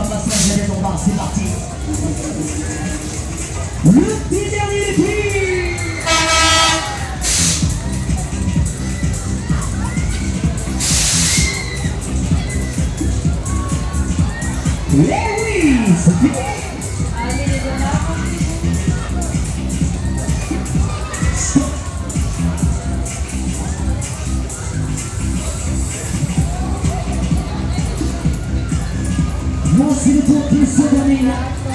va se faire les tombas, c'est parti. Le petit dernier des filles. Eh oui, c'est fini. Allez les dollars. Voici le tour qui se termine.